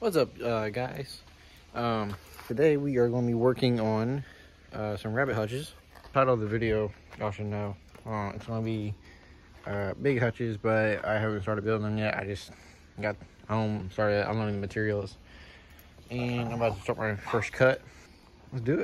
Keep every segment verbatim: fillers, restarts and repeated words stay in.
What's up, uh, guys? Um, today we are going to be working on uh, some rabbit hutches. Title of the video, y'all should know. Uh, it's going to be uh, big hutches, but I haven't started building them yet. I just got home, started unloading the materials, and I'm about to start my first cut. Let's do it.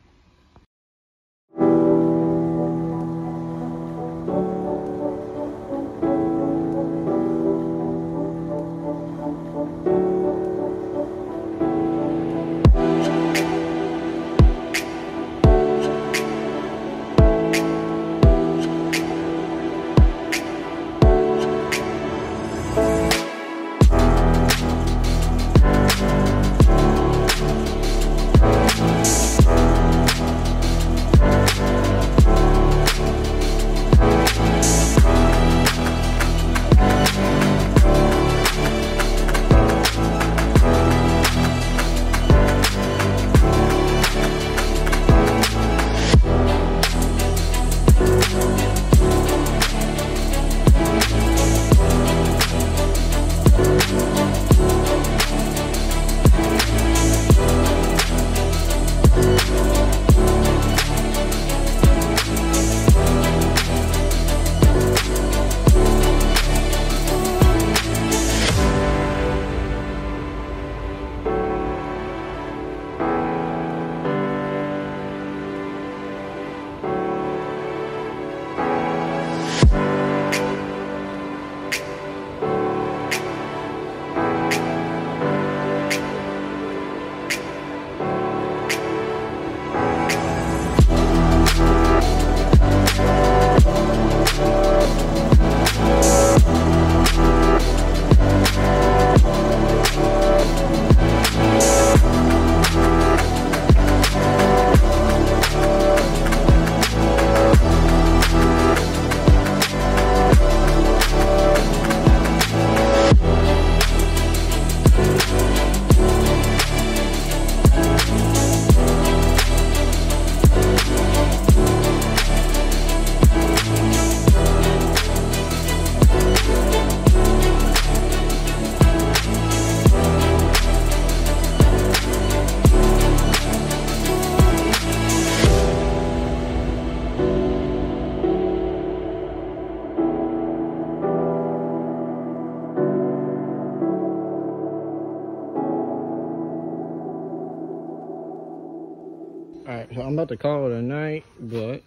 Alright, so I'm about to call it a night, but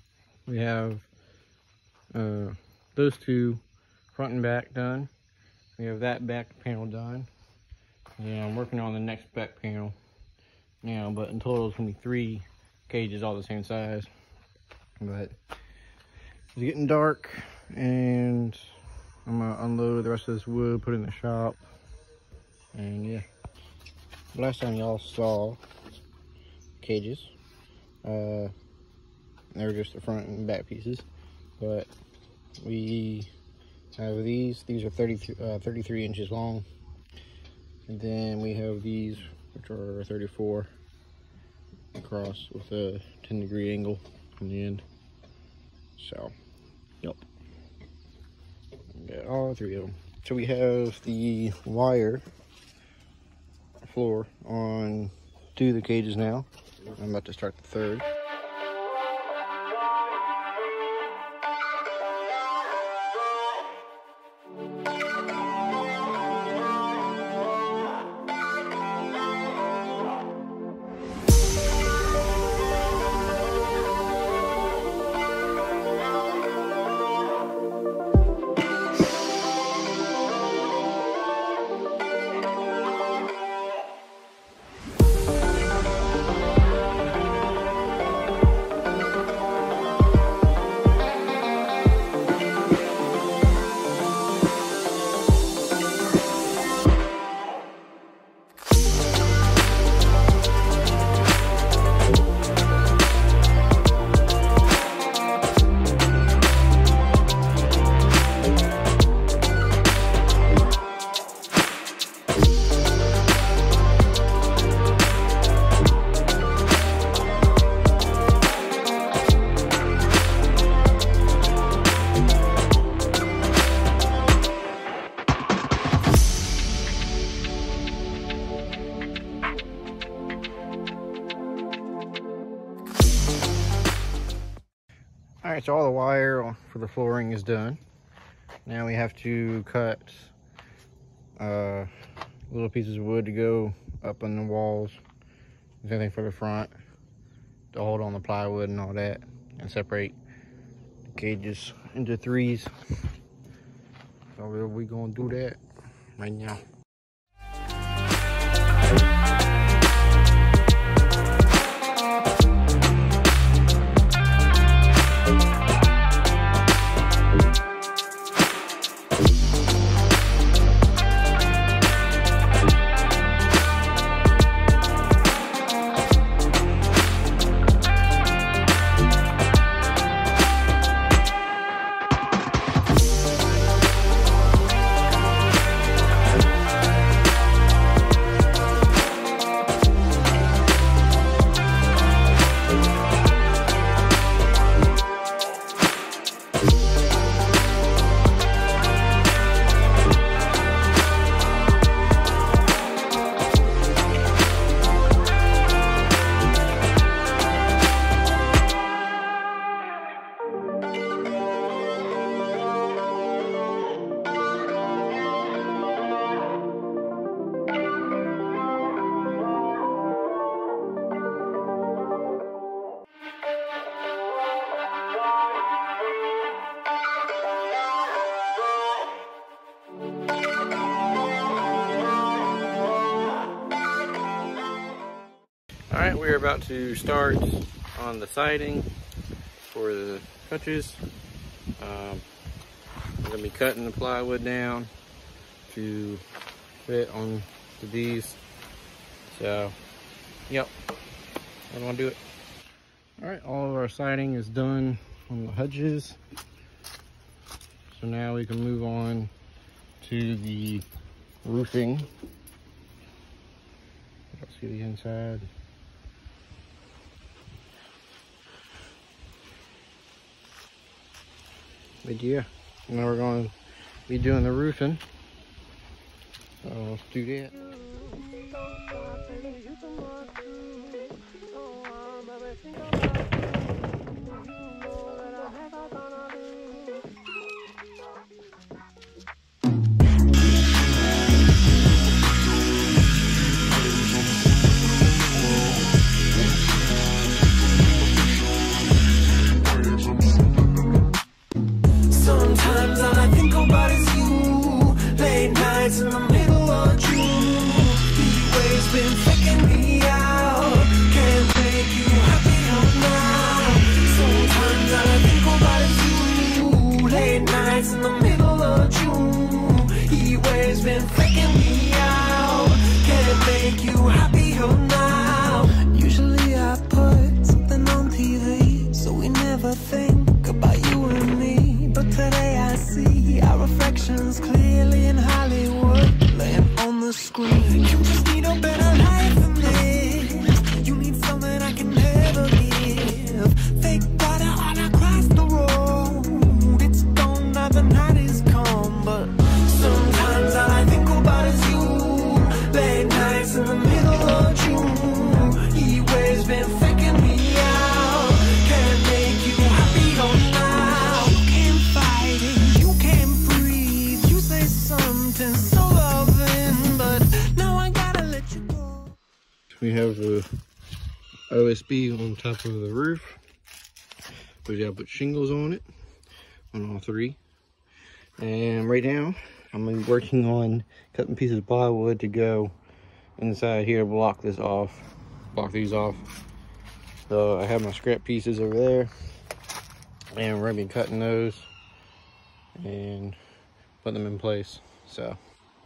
we have uh, those two front and back done. We have that back panel done. And I'm working on the next back panel now, but in total it's going to be three cages all the same size. But it's getting dark, and I'm going to unload the rest of this wood, put it in the shop, and yeah. Last time y'all saw cages, uh they were just the front and back pieces, but we have these these are thirty, uh, thirty-three inches long, and then we have these which are thirty-four across with a ten degree angle on the end. So yep, got all three of them. So we have the wire floor on two of the cages now. I'm about to start the third. Alright, so all the wire for the flooring is done. Now we have to cut uh, little pieces of wood to go up on the walls. Same thing for the front, to hold on the plywood and all that, and separate the cages into threes. So we're gonna do that right now. Alright, we're about to start on the siding for the hutches. Um, we're going to be cutting the plywood down to fit on to these. So, yep, I want to do it. Alright, all of our siding is done on the hutches. So now we can move on to the roofing. Let's see the inside. But yeah, now we're going to be doing the roofing. So let's do that. Sometimes all I think about is you. Late nights in the middle of June. Heat waves been faking me out. Can't make you happier now. Sometimes all I think about is you. Late nights in the middle of June. Heat waves been faking me out. Can't make you happier now. Usually I put something on T V, so we never think about you and me. But today I see our reflections clearly in Hollywood, laying on the screen. You just need a better life than this. You need something I can never give. Fake water all across the road. It's gone now, the night is come. But sometimes all I think about is you. Late nights in the middle of June. Heat waves been faking me out. Can't make you happy now. You can't fight it, you can't breathe. You say something so loving, but now I gotta let you go. We have a O S B on top of the roof. We gotta put shingles on it, on all three. And right now, I'm working on cutting pieces of plywood to go inside here to block this off, block these off. So I have my scrap pieces over there, and we're gonna be cutting those and putting them in place. So,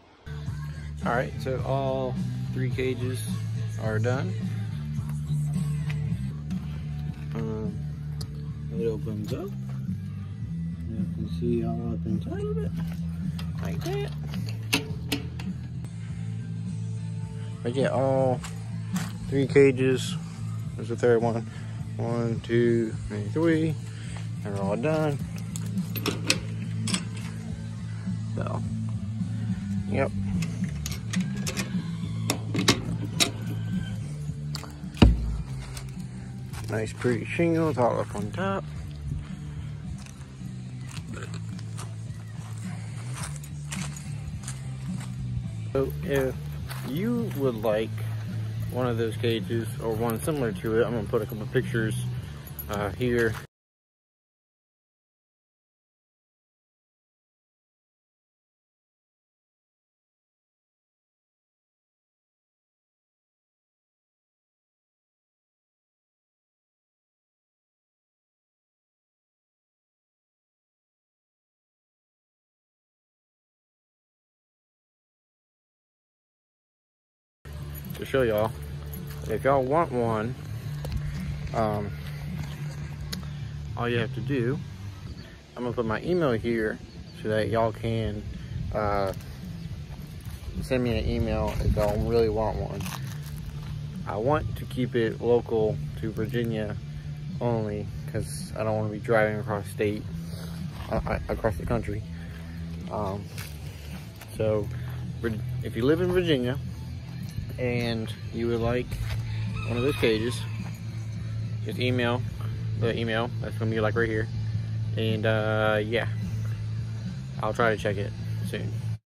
all right, so all three cages are done. Um, it opens up. You can see all up inside of it, like that. But yeah, all three cages. There's the third one. One, two, and three. And we're all done. So, yep. Nice pretty shingles all up on top. So if you would like one of those cages or one similar to it, I'm gonna put a couple of pictures uh, here. To show y'all, if y'all want one, um, all you have to do, I'm gonna put my email here so that y'all can uh, send me an email if y'all really want one. I want to keep it local to Virginia only because I don't want to be driving across state, uh, across the country. Um, so if you live in Virginia and you would like one of those cages, just email the email that's gonna be like right here, and uh, yeah, I'll try to check it soon.